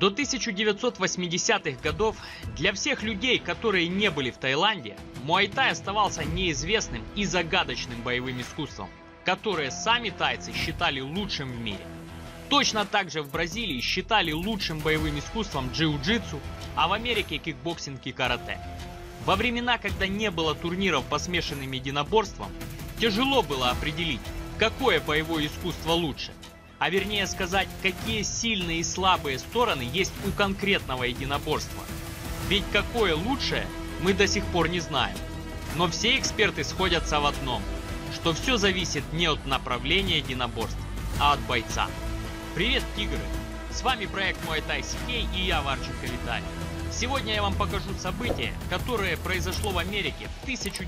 До 1980-х годов для всех людей, которые не были в Таиланде, муай-тай оставался неизвестным и загадочным боевым искусством, которое сами тайцы считали лучшим в мире. Точно так же в Бразилии считали лучшим боевым искусством джиу-джитсу, а в Америке кикбоксинг и карате. Во времена, когда не было турниров по смешанным единоборствам, тяжело было определить, какое боевое искусство лучше. А вернее сказать, какие сильные и слабые стороны есть у конкретного единоборства. Ведь какое лучшее, мы до сих пор не знаем. Но все эксперты сходятся в одном, что все зависит не от направления единоборств, а от бойца. Привет, тигры! С вами проект Muay-Thai CK и я, Варченко Виталий. Сегодня я вам покажу событие, которое произошло в Америке в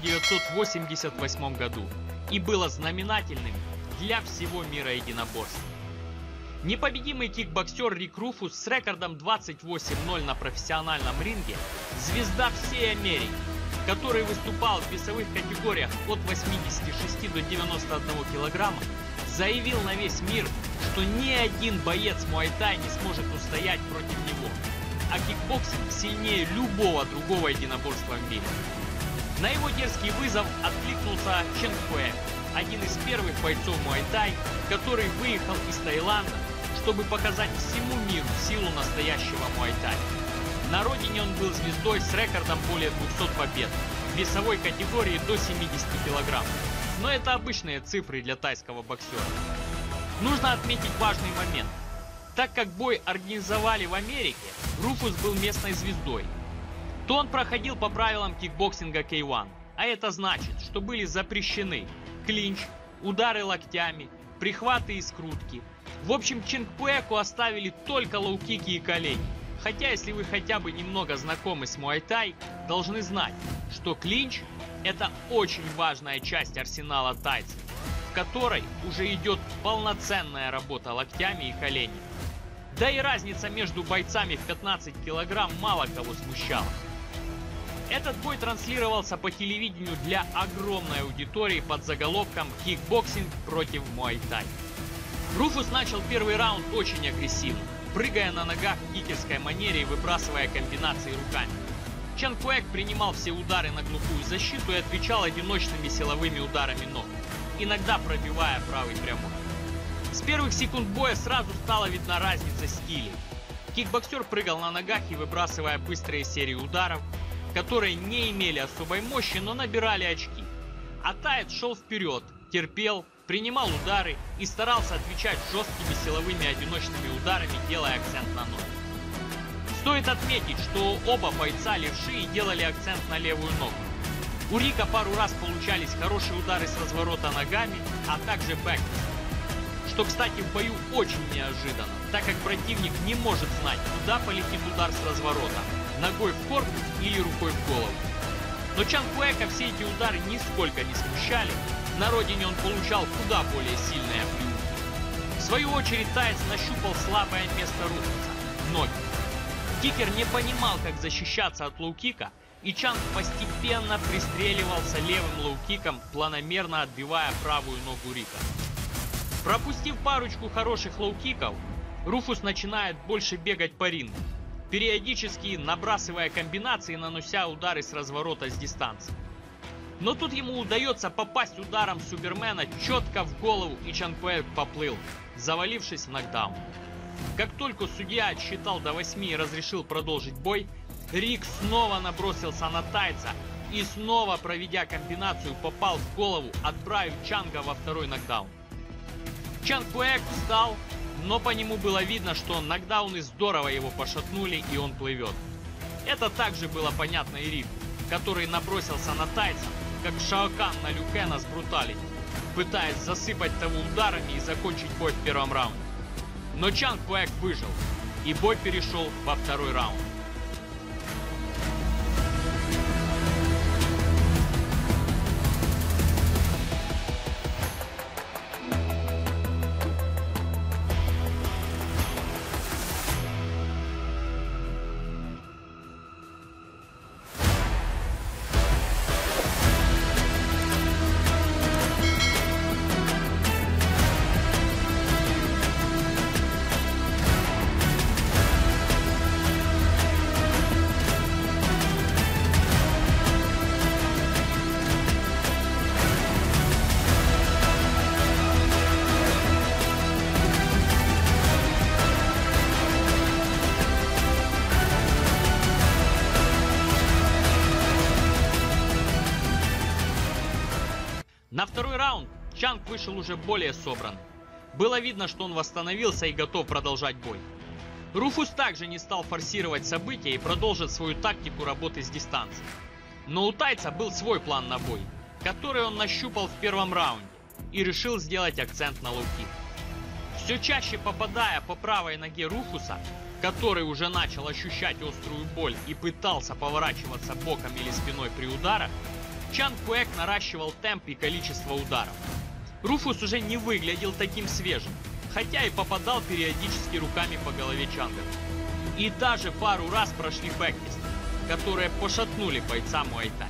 1988 году и было знаменательным для всего мира единоборств. Непобедимый кикбоксер Рик Руфус с рекордом 28-0 на профессиональном ринге, звезда всей Америки, который выступал в весовых категориях от 86 до 91 килограмма, заявил на весь мир, что ни один боец муай-тай не сможет устоять против него, а кикбоксинг сильнее любого другого единоборства в мире. На его дерзкий вызов откликнулся Чен Куэ, один из первых бойцов муай-тай, который выехал из Таиланда, чтобы показать всему миру силу настоящего муай-тай. На родине он был звездой с рекордом более 200 побед в весовой категории до 70 кг. Но это обычные цифры для тайского боксера. Нужно отметить важный момент. Так как бой организовали в Америке, Руфус был местной звездой, то он проходил по правилам кикбоксинга K1. А это значит, что были запрещены клинч, удары локтями, прихваты и скрутки. В общем, Чен Куэку оставили только лоу-кики и колени. Хотя, если вы хотя бы немного знакомы с муай-тай, должны знать, что клинч – это очень важная часть арсенала тайцев, в которой уже идет полноценная работа локтями и коленями. Да и разница между бойцами в 15 килограмм мало кого смущала. Этот бой транслировался по телевидению для огромной аудитории под заголовком «Кикбоксинг против муай-тай». Руфус начал первый раунд очень агрессивно, прыгая на ногах в кикерской манере и выбрасывая комбинации руками. Чен Куэк принимал все удары на глухую защиту и отвечал одиночными силовыми ударами ног, иногда пробивая правый прямой. С первых секунд боя сразу стала видна разница стилей. Кикбоксер прыгал на ногах и выбрасывая быстрые серии ударов, которые не имели особой мощи, но набирали очки. А таец шел вперед, терпел, принимал удары и старался отвечать жесткими силовыми одиночными ударами, делая акцент на ноги. Стоит отметить, что оба бойца левши и делали акцент на левую ногу. У Рика пару раз получались хорошие удары с разворота ногами, а также бэкфист. Что, кстати, в бою очень неожиданно, так как противник не может знать, куда полетит удар с разворота – ногой в корпус или рукой в голову. Но Чен Куэка все эти удары нисколько не смущали, на родине он получал куда более сильные оплеухи. В свою очередь таец нащупал слабое место Руфуса – ноги. Кикер не понимал, как защищаться от лоу-кика, и Чан постепенно пристреливался левым лоу-киком, планомерно отбивая правую ногу Рика. Пропустив парочку хороших лоу-киков, Руфус начинает больше бегать по рингу, периодически набрасывая комбинации и нанося удары с разворота с дистанции. Но тут ему удается попасть ударом Супермена четко в голову, и Чен Куэк поплыл, завалившись в нокдаун. Как только судья отсчитал до 8 и разрешил продолжить бой, Рик снова набросился на тайца и снова, проведя комбинацию, попал в голову, отправив Чанга во второй нокдаун. Чен Куэк встал, но по нему было видно, что нокдауны здорово его пошатнули и он плывет. Это также было понятно и Рику, который набросился на тайца, как Шао Кан на Лю Кена с бруталити, пытаясь засыпать того ударами и закончить бой в первом раунде. Но Чен Куэк выжил, и бой перешел во второй раунд. Чанг вышел уже более собранным. Было видно, что он восстановился и готов продолжать бой. Руфус также не стал форсировать события и продолжил свою тактику работы с дистанции. Но у тайца был свой план на бой, который он нащупал в первом раунде и решил сделать акцент на лоу-кик. Все чаще попадая по правой ноге Руфуса, который уже начал ощущать острую боль и пытался поворачиваться боком или спиной при ударах, Чанг Куэг наращивал темп и количество ударов. Руфус уже не выглядел таким свежим, хотя и попадал периодически руками по голове Чанга. И даже пару раз прошли бэкфисты, которые пошатнули бойца Муай-тай.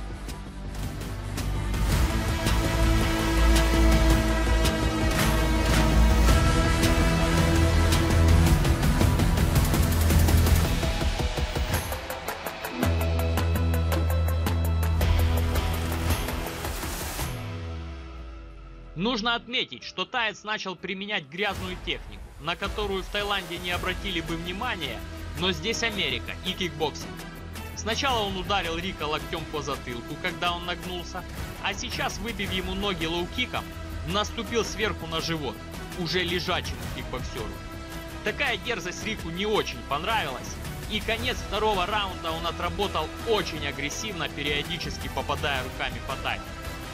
Нужно отметить, что таец начал применять грязную технику, на которую в Таиланде не обратили бы внимания, но здесь Америка и кикбоксинг. Сначала он ударил Рика локтем по затылку, когда он нагнулся, а сейчас, выбив ему ноги лоу-киком, наступил сверху на живот, уже лежачему кикбоксеру. Такая дерзость Рику не очень понравилась, и конец второго раунда он отработал очень агрессивно, периодически попадая руками по тайме.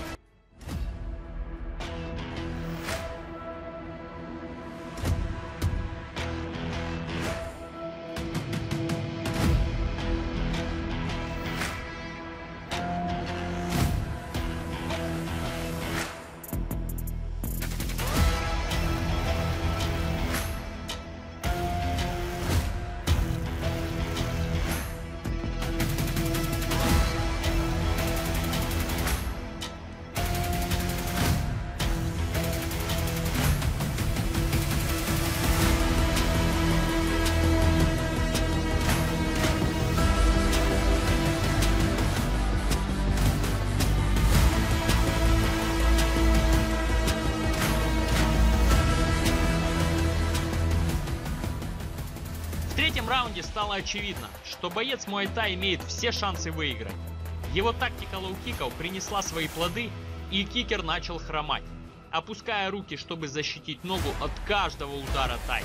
В третьем раунде стало очевидно, что боец Муай-тай имеет все шансы выиграть. Его тактика лоу-киков принесла свои плоды, и кикер начал хромать, опуская руки, чтобы защитить ногу от каждого удара тайца.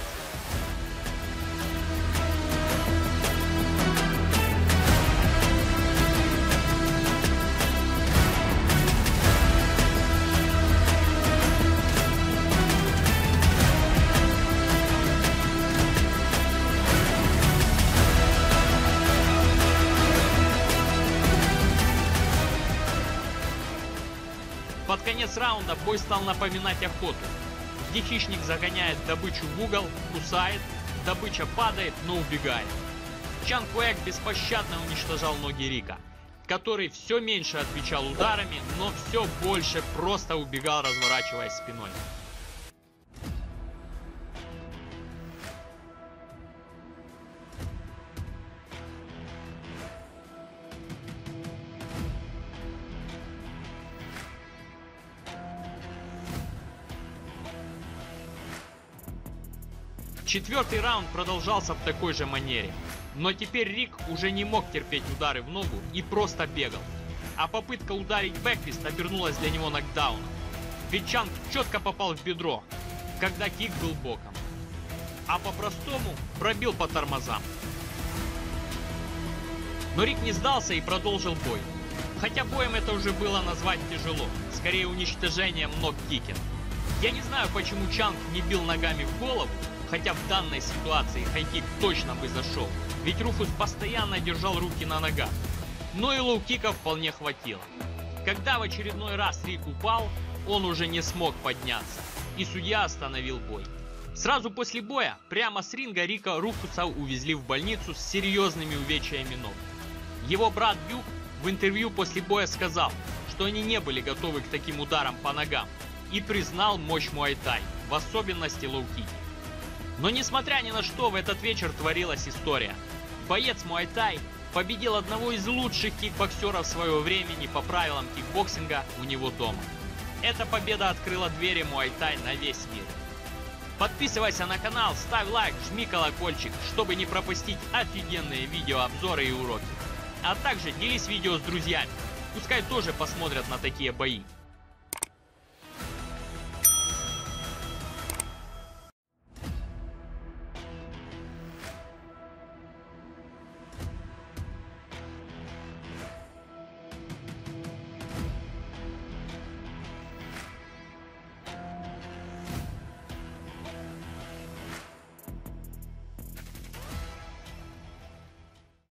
Под конец раунда бой стал напоминать охоту, где хищник загоняет добычу в угол, кусает, добыча падает, но убегает. Чанг Куэг беспощадно уничтожал ноги Рика, который все меньше отвечал ударами, но все больше просто убегал, разворачиваясь спиной. Четвертый раунд продолжался в такой же манере, но теперь Рик уже не мог терпеть удары в ногу и просто бегал, а попытка ударить бэкфист обернулась для него нокдауном, ведь Чанг четко попал в бедро, когда кик был боком, а по-простому пробил по тормозам. Но Рик не сдался и продолжил бой, хотя боем это уже было назвать тяжело, скорее уничтожением ног кикера. Я не знаю, почему Чанг не бил ногами в голову, хотя в данной ситуации хайкик точно бы зашел, ведь Руфус постоянно держал руки на ногах. Но и лоу-киков вполне хватило. Когда в очередной раз Рик упал, он уже не смог подняться, и судья остановил бой. Сразу после боя, прямо с ринга Рика Руфуса увезли в больницу с серьезными увечьями ног. Его брат Бюк в интервью после боя сказал, что они не были готовы к таким ударам по ногам, и признал мощь Муай-тай, в особенности лоу-кики. Но несмотря ни на что, в этот вечер творилась история. Боец Муай-тай победил одного из лучших кикбоксеров своего времени по правилам кикбоксинга у него дома. Эта победа открыла двери Муай-тай на весь мир. Подписывайся на канал, ставь лайк, жми колокольчик, чтобы не пропустить офигенные видеообзоры и уроки. А также делись видео с друзьями, пускай тоже посмотрят на такие бои.